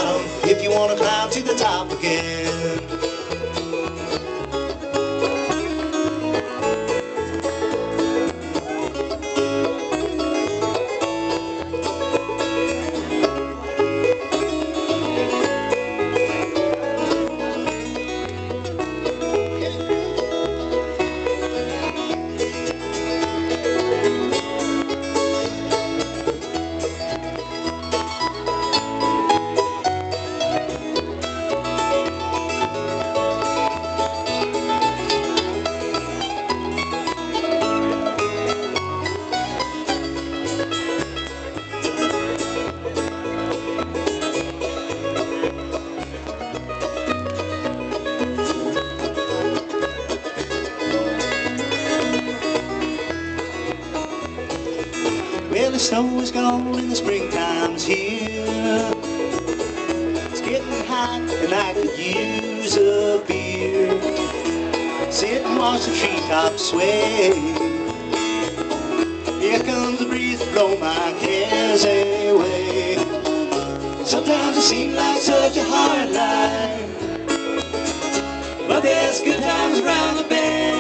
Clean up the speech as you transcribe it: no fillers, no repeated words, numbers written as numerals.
bottom if you want to climb to the top again. Well, the snow is gone and the springtime's here. It's getting hot and I could use a beer. Sit and watch the treetops sway. Here comes the breeze to blow my cares away. Sometimes it seems like such a hard life, but there's good times around the bend.